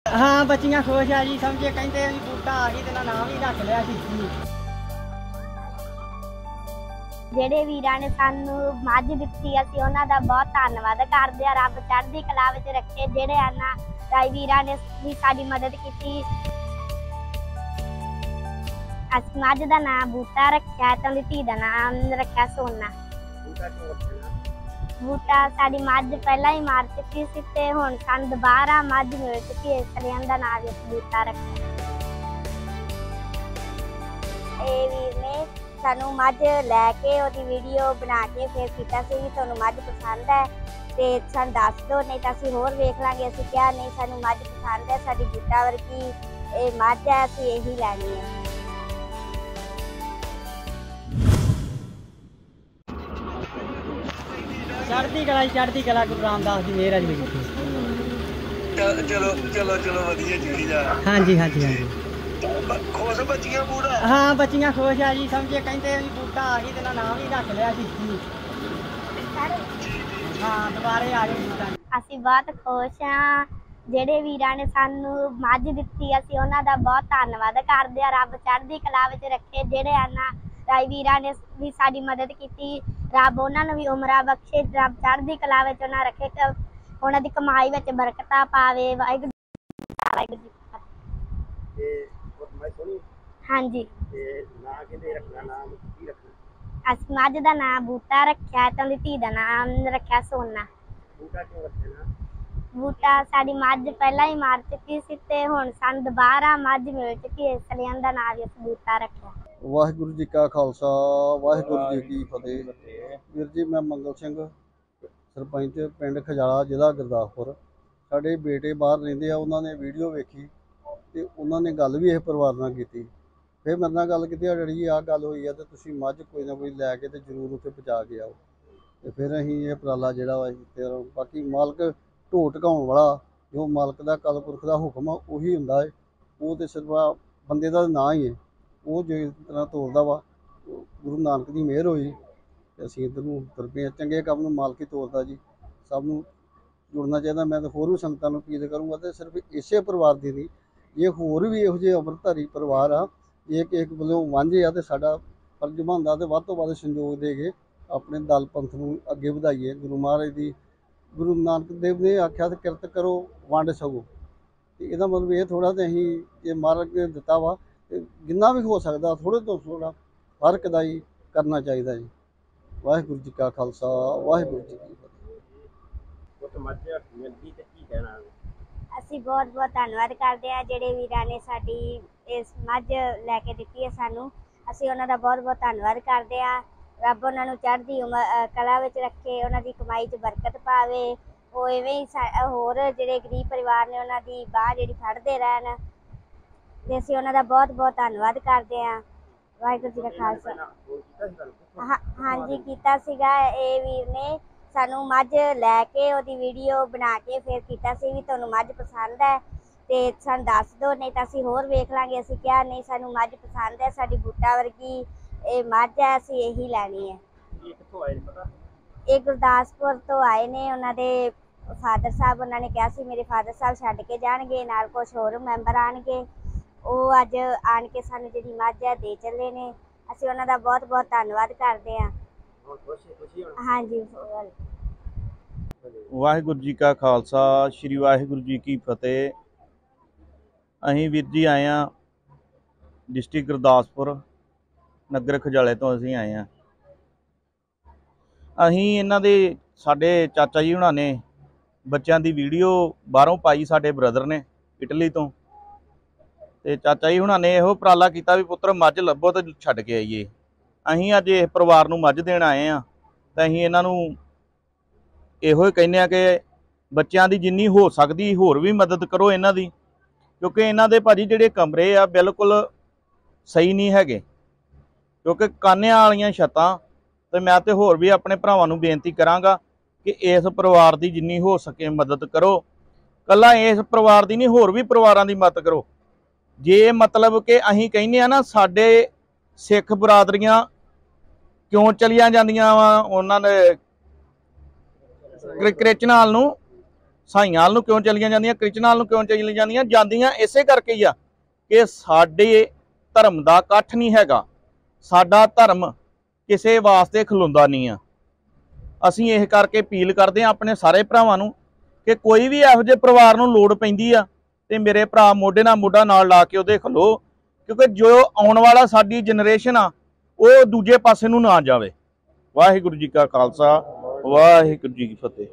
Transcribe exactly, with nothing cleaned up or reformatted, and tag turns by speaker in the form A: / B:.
A: हाँ बच्चियां खुश है जी, समझे कहते भी बूटा आ गई तो नाम ही रख लिया जी।
B: ਜਿਹੜੇ ਵੀਰਾਂ ਨੇ ਸਾਨੂੰ ਮੱਝ ਦਿੱਤੀ ਅਸੀਂ ਉਹਨਾਂ ਦਾ ਬਹੁਤ ਧੰਨਵਾਦ ਕਰਦੇ ਆ। ਰੱਬ ਚੜ੍ਹਦੀ ਕਲਾ ਵਿੱਚ ਰੱਖੇ। ਜਿਹੜੇ ਆਨਾ ਰਾਈ ਵੀਰਾਂ ਨੇ ਵੀ ਸਾਡੀ ਮਦਦ ਕੀਤੀ। ਅਸੀਂ ਮੱਝ ਦਾ ਨਾਮ ਬੂਟਾ ਰੱਖਿਆ ਤੇ ਉਹਦੀ ਧੀ ਦਾ ਨਾਮ ਰੱਖਿਆ ਸੋਨਾ। ਬੂਟਾ ਸਾਡੀ ਮੱਝ ਪਹਿਲਾਂ ਹੀ ਮਾਰ ਚੁੱਕੀ ਸੀ ਤੇ ਹੁਣ ਸਾਨੂੰ ਦੁਬਾਰਾ ਮੱਝ ਮਿਲ ਚੁੱਕੀ, ਇਸ ਲਈ ਉਹਦਾ ਨਾਮ ਵੀ ਬੂਟਾ ਰੱਖਿਆ। ਇਹ ਵੀਰ ਨੇ ਸਾਨੂੰ ਮੱਝ ਲੈ ਕੇ ਉਹਦੀ ਵੀਡੀਓ ਬਣਾ ਕੇ ਫਿਰ ਕੀਤਾ ਸੀ ਵੀ ਤੁਹਾਨੂੰ ਮੱਝ ਪਸੰਦ ਹੈ ਤੇ ਸਾਨੂੰ ਦੱਸ ਦਿਓ, ਨਹੀਂ ਤਾਂ ਅਸੀਂ ਹੋਰ ਵੇਖ ਲਾਂਗੇ। ਅਸੀਂ ਕਿਹਾ ਨਹੀਂ ਸਾਨੂੰ ਮੱਝ ਪਸੰਦ ਹੈ, ਸਾਡੀ ਬੂਟਾ ਵਰਗੀ ਇਹ ਮੱਝ ਹੈ, ਅਸੀਂ ਇਹੀ ਲੈਣੀ ਹੈ।
A: चढ़ती कला चढ़ती कला गुरु रामदास की मेहर जी।
C: चलो चलो चलो वधिया जी जा।
A: हाँ जी हाँ जी हाँ जी
C: खुश बच्चियां पूरा।
A: हाँ बच्चियां खुश है जी, समझे कहते भी बूटा आ गई तो नाम ही रख लिया जी। हाँ दोबारे आ गई बूटा।
B: ਅਸੀਂ ਬਹੁਤ ਖੁਸ਼ ਹਾਂ। ਜਿਹੜੇ ਵੀਰਾਂ ਨੇ ਸਾਨੂੰ ਮੱਝ ਦਿੱਤੀ ਅਸੀਂ ਉਹਨਾਂ ਦਾ ਬਹੁਤ ਧੰਨਵਾਦ ਕਰਦੇ ਆ। ਰੱਬ ਚੜ੍ਹਦੀ ਕਲਾ ਵਿੱਚ ਰੱਖੇ। ਜਿਹੜੇ ਆਨਾ ਰਾਈ ਵੀਰਾਂ ਨੇ ਵੀ ਸਾਡੀ ਮਦਦ ਕੀਤੀ, ਰੱਬ ਉਹਨਾਂ ਨੂੰ ਵੀ ਉਮਰਾਂ ਬਖਸ਼ੇ। ਰੱਬ ਚੜ੍ਹਦੀ ਕਲਾ ਵਿੱਚ ਉਹਨਾਂ ਰੱਖੇ, ਉਹਨਾਂ ਦੀ ਕਮਾਈ ਵਿੱਚ ਬਰਕਤਾਂ ਪਾਵੇ। ਵਾਹਿਗੁਰੂ ਵਾਹਿਗੁਰੂ ਜੀ। ਹਾਂਜੀ ਅਸੀਂ ਮੱਝ ਦਾ ਨਾਮ ਬੂਟਾ ਰੱਖਿਆ ਤੇ ਉਹਦੀ ਧੀ ਦਾ ਨਾਮ ਰੱਖਿਆ ਸੋਨਾ। ਬੂਟਾ ਸਾਡੀ ਮੱਝ ਪਹਿਲਾਂ ਹੀ ਮਾਰ ਚੁੱਕੀ ਸੀ ਤੇ ਹੁਣ ਸਾਨੂੰ ਦੁਬਾਰਾ ਮੱਝ ਮਿਲ ਚੁੱਕੀ, ਇਸ ਲਈ ਉਹਦਾ ਨਾਮ ਵੀ ਅਸੀਂ ਬੂਟਾ ਰੱਖਿਆ।
D: ਵਾਹਿਗੁਰੂ ਜੀ ਕਾ ਖਾਲਸਾ ਵਾਹਿਗੁਰੂ ਜੀ ਕੀ ਫਤਿਹ। ਵੀਰ ਜੀ ਮੈਂ ਮੰਗਲ ਸਿੰਘ, ਸਰਪੰਚ ਪਿੰਡ ਖਜਾਲਾ, ਜ਼ਿਲ੍ਹਾ ਗੁਰਦਾਸਪੁਰ। ਸਾਡੇ ਬੇਟੇ ਬਾਹਰ ਰਹਿੰਦੇ ਆ, ਉਹਨਾਂ ਨੇ ਵੀਡੀਓ ਵੇਖੀ ਤੇ ਉਹਨਾਂ ਨੇ ਗੱਲ ਵੀ ਇਹ ਪਰਿਵਾਰ ਨਾਲ ਕੀਤੀ। ਫਿਰ ਮੇਰੇ ਨਾਲ ਗੱਲ ਕੀਤੀ, ਡੈਡੀ ਜੀ ਆਹ ਗੱਲ ਹੋਈ ਆ ਤੇ ਤੁਸੀਂ ਮੱਝ ਕੋਈ ਨਾ ਕੋਈ ਲੈ ਕੇ ਤੇ ਜ਼ਰੂਰ ਉੱਥੇ ਪਹੁੰਚਾ ਕੇ ਆਓ। ਤੇ ਫਿਰ ਅਸੀਂ ਇਹ ਉਪਰਾਲਾ ਜਿਹੜਾ ਵਾ ਤੇ ਬਾਕੀ ਮਾਲਕ ਢੋ ਟਕਾਉਣ ਵਾਲਾ ਜੋ ਮਾਲਕ ਦਾ ਕਲਪੁਰਖ ਦਾ ਹੁਕਮ ਆ ਉਹੀ ਹੁੰਦਾ ਹੈ। ਉਹ ਤੇ ਸਿਰਫ ਬੰਦੇ ਦਾ ਨਾਂ ਹੀ ਹੈ। ਉਹ ਜਿਸ ਤਰ੍ਹਾਂ ਤੋਰਦਾ ਵਾ, ਗੁਰੂ ਨਾਨਕ ਦੀ ਮਿਹਰ ਹੋਈ ਤੇ ਅਸੀਂ ਇੱਧਰ ਨੂੰ ਤੁਰ ਪਏ। ਚੰਗੇ ਕੰਮ ਨੂੰ ਮਾਲਕ ਹੀ ਤੋਰਦਾ ਜੀ। ਸਭ ਨੂੰ ਜੁੜਨਾ ਚਾਹੀਦਾ। ਮੈਂ ਤਾਂ ਹੋਰ ਵੀ ਸੰਗਤਾਂ ਨੂੰ ਅਪੀਲ ਕਰੂੰਗਾ ਤੇ ਸਿਰਫ ਇਸੇ ਪਰਿਵਾਰ ਦੀ ਨਹੀਂ, ਜੇ ਹੋਰ ਵੀ ਇਹੋ ਜਿਹੇ ਅੰਮ੍ਰਿਤਧਾਰੀ ਪਰਿਵਾਰ ਆ, ਜੇ ਇੱਕ ਵੱਲੋਂ ਵਾਂਝੇ ਆ ਤੇ ਸਾਡਾ ਫਰਜ਼ ਬਣਦਾ ਤੇ ਵੱਧ ਤੋਂ ਵੱਧ ਸੰਯੋਗ ਦੇ ਕੇ ਆਪਣੇ ਦਲ ਪੰਥ ਨੂੰ ਅੱਗੇ ਵਧਾਈਏ। ਗੁਰੂ ਮਹਾਰਾਜ ਦੀ ਗੁਰੂ ਨਾਨਕ ਦੇਵ ਨੇ ਆਖਿਆ ਤੇ ਕਿਰਤ ਕਰੋ ਵੰਡ ਛਕੋ। ਤੇ ਇਹਦਾ ਮਤਲਬ ਇਹ ਥੋੜ੍ਹਾ ਤੇ ਅਸੀਂ ਜੇ ਮਹਾਰਾਜ ਨੇ ਦਿੱਤਾ ਵਾ ਤੇ ਜਿੰਨਾ ਵੀ ਹੋ ਸਕਦਾ ਥੋੜ੍ਹੇ ਤੋਂ ਥੋੜ੍ਹਾ ਫਰਕ ਦਾ ਹੀ ਕਰਨਾ ਚਾਹੀਦਾ ਜੀ। ਵਾਹਿਗੁਰੂ ਜੀ ਕਾ ਖਾਲਸਾ ਵਾਹਿਗੁਰੂ ਜੀ ਕੀ
C: ਫਤਿਹ।
B: ਅਸੀਂ ਬਹੁਤ ਬਹੁਤ ਧੰਨਵਾਦ ਕਰਦੇ ਹਾਂ ਜਿਹੜੇ ਵੀਰਾਂ ਨੇ ਸਾਡੀ ਇਸ ਮੱਝ ਲੈ ਕੇ ਦਿੱਤੀ ਹੈ ਸਾਨੂੰ। ਅਸੀਂ ਉਹਨਾਂ ਦਾ ਬਹੁਤ ਬਹੁਤ ਧੰਨਵਾਦ ਕਰਦੇ ਹਾਂ। ਰੱਬ ਉਹਨਾਂ ਨੂੰ ਚੜ੍ਹਦੀ ਉਮਰ ਕਲਾ ਵਿੱਚ ਰੱਖੇ, ਉਹਨਾਂ ਦੀ ਕਮਾਈ 'ਚ ਬਰਕਤ ਪਾਵੇ। ਉਹ ਇਵੇਂ ਹੀ ਹੋਰ ਜਿਹੜੇ ਗਰੀਬ ਪਰਿਵਾਰ ਨੇ ਉਹਨਾਂ ਦੀ ਬਾਂਹ ਜਿਹੜੀ ਫੜਦੇ ਰਹਿਣ ਤੇ ਅਸੀਂ ਉਹਨਾਂ ਦਾ ਬਹੁਤ ਬਹੁਤ ਧੰਨਵਾਦ ਕਰਦੇ ਹਾਂ। ਵਾਹਿਗੁਰੂ ਜੀ ਦਾ ਖਾਲਸਾ। ਹਾਂ ਹਾਂਜੀ ਕੀਤਾ ਸੀਗਾ। ਇਹ ਵੀਰ ਨੇ ਸਾਨੂੰ ਮੱਝ ਲੈ ਕੇ ਉਹਦੀ ਵੀਡੀਓ ਬਣਾ ਕੇ ਫਿਰ ਕੀਤਾ ਸੀ ਵੀ ਤੁਹਾਨੂੰ ਮੱਝ ਪਸੰਦ ਹੈ ਤੇ ਸਾਨੂੰ ਦੱਸ ਦਿਓ, ਨਹੀਂ ਤਾਂ ਅਸੀਂ ਹੋਰ ਵੇਖ ਲਾਂਗੇ। ਅਸੀਂ ਕਿਹਾ ਨਹੀਂ ਸਾਨੂੰ ਮੱਝ ਪਸੰਦ ਹੈ, ਸਾਡੀ ਬੂਟਾ ਵਰਗੀ ਇਹ ਮੱਝ ਹੈ, ਅਸੀਂ ਇਹੀ ਲੈਣੀ ਹੈ। ਇਹ ਗੁਰਦਾਸਪੁਰ ਤੋਂ ਆਏ ਨੇ। ਉਹਨਾਂ ਦੇ ਫਾਦਰ ਸਾਹਿਬ, ਉਹਨਾਂ ਨੇ ਕਿਹਾ ਸੀ ਮੇਰੇ ਫਾਦਰ ਸਾਹਿਬ ਛੱਡ ਕੇ ਜਾਣਗੇ, ਨਾਲ ਕੁਛ ਹੋਰ ਮੈਂਬਰ ਆਉਣਗੇ। ਉਹ ਅੱਜ ਆਣ ਕੇ ਸਾਨੂੰ ਜਿਹੜੀ ਮੱਝ ਹੈ ਦੇ ਚੱਲੇ ਨੇ। ਅਸੀਂ ਉਹਨਾਂ ਦਾ ਬਹੁਤ ਬਹੁਤ ਧੰਨਵਾਦ ਕਰਦੇ ਹਾਂ। ਹਾਂਜੀ
E: ਵਾਹਿਗੁਰੂ ਜੀ ਕਾ ਖਾਲਸਾ ਸ਼੍ਰੀ ਵਾਹਿਗੁਰੂ ਜੀ ਕੀ ਫਤਿਹ। ਅਸੀਂ ਵੀਰ ਜੀ ਆਏ ਹਾਂ ਡਿਸਟ੍ਰਿਕਟ ਗੁਰਦਾਸਪੁਰ, ਨਗਰ ਖਜਾਲੇ ਤੋਂ ਅਸੀਂ ਆਏ ਹਾਂ। ਅਸੀਂ ਇਹਨਾਂ ਦੇ ਸਾਡੇ ਚਾਚਾ ਜੀ ਹੁਣਾਂ ਨੇ ਬੱਚਿਆਂ ਦੀ ਵੀਡੀਓ ਬਾਹਰੋਂ ਪਾਈ, ਸਾਡੇ ਬ੍ਰਦਰ ਨੇ ਇਟਲੀ ਤੋਂ। ਤੇ ਚਾਚਾ ਜੀ ਹੁਣਾਂ ਨੇ ਇਹੋ ਉਪਰਾਲਾ ਕੀਤਾ ਵੀ ਪੁੱਤਰ ਮੱਝ ਲੱਭੋ ਤੇ ਛੱਡ ਕੇ ਆਈਏ। ਅਸੀਂ ਅੱਜ ਇਸ ਪਰਿਵਾਰ ਨੂੰ ਮੱਝ ਦੇਣ ਆਏ ਹਾਂ ਤਾਂ ਅਸੀਂ ਇਹਨਾਂ ਨੂੰ ਇਹੋ ਹੀ ਕਹਿੰਦੇ ਹਾਂ ਕਿ ਬੱਚਿਆਂ ਦੀ ਜਿੰਨੀ ਹੋ ਸਕਦੀ ਹੋਰ ਵੀ ਮਦਦ ਕਰੋ ਇਹਨਾਂ ਦੀ, ਕਿਉਂਕਿ ਇਹਨਾਂ ਦੇ ਭਾਜੀ ਜਿਹੜੇ ਕਮਰੇ ਆ ਬਿਲਕੁਲ ਸਹੀ ਨਹੀਂ ਹੈਗੇ, ਕਿਉਂਕਿ ਕਾਨਿਆਂ ਵਾਲੀਆਂ ਛੱਤਾਂ। ਤੇ ਮੈਂ ਤੇ ਹੋਰ ਵੀ ਆਪਣੇ ਭਰਾਵਾਂ ਨੂੰ ਬੇਨਤੀ ਕਰਾਂਗਾ ਕਿ ਇਸ ਪਰਿਵਾਰ ਦੀ ਜਿੰਨੀ ਹੋ ਸਕੇ ਮਦਦ ਕਰੋ। ਕੱਲਾ ਇਸ ਪਰਿਵਾਰ ਦੀ ਨਹੀਂ, ਹੋਰ ਵੀ ਪਰਿਵਾਰਾਂ ਦੀ ਮਦਦ ਕਰੋ। ਜੇ ਮਤਲਬ ਕਿ ਅਸੀਂ ਕਹਿੰਦੇ ਆ ਨਾ ਸਾਡੇ ਸਿੱਖ ਬਰਾਦਰੀਆਂ ਕਿਉਂ ਚਲੀਆਂ ਜਾਂਦੀਆਂ ਵਾ ਉਹਨਾਂ ਨੇ ਕ੍ਰਿਸਚਨਾਂ ਨੂੰ, ਸਾਈਆਂ ਵੱਲ ਨੂੰ ਕਿਉਂ ਚਲੀਆਂ ਜਾਂਦੀਆਂ, ਕ੍ਰਿਸ਼ਨਾ ਵੱਲ ਨੂੰ ਕਿਉਂ ਚਲੀਆਂ ਜਾਂਦੀਆਂ ਜਾਂਦੀਆਂ ਇਸੇ ਕਰਕੇ ਹੀ ਆ ਕਿ ਸਾਡੇ ਧਰਮ ਦਾ ਇਕੱਠ ਨਹੀਂ ਹੈਗਾ। ਸਾਡਾ ਧਰਮ ਕਿਸੇ ਵਾਸਤੇ ਖਲੋਂਦਾ ਨਹੀਂ ਆ। ਅਸੀਂ ਇਹ ਕਰਕੇ ਅਪੀਲ ਕਰਦੇ ਹਾਂ ਆਪਣੇ ਸਾਰੇ ਭਰਾਵਾਂ ਨੂੰ ਕਿ ਕੋਈ ਵੀ ਇਹੋ ਜਿਹੇ ਪਰਿਵਾਰ ਨੂੰ ਲੋੜ ਪੈਂਦੀ ਆ ਤੇ ਮੇਰੇ ਭਰਾ ਮੋਢੇ ਨਾਲ ਮੋਢਾ ਨਾਲ ਲਾ ਕੇ ਉਹਦੇ ਖਲੋ, ਕਿਉਂਕਿ ਜੋ ਆਉਣ ਵਾਲਾ ਸਾਡੀ ਜਨਰੇਸ਼ਨ ਆ ਉਹ ਦੂਜੇ ਪਾਸੇ ਨੂੰ ਨਾ ਜਾਵੇ। ਵਾਹਿਗੁਰੂ ਜੀ ਕਾ ਖਾਲਸਾ, ਵਾਹਿਗੁਰੂ ਜੀ ਕੀ ਫਤਿਹ।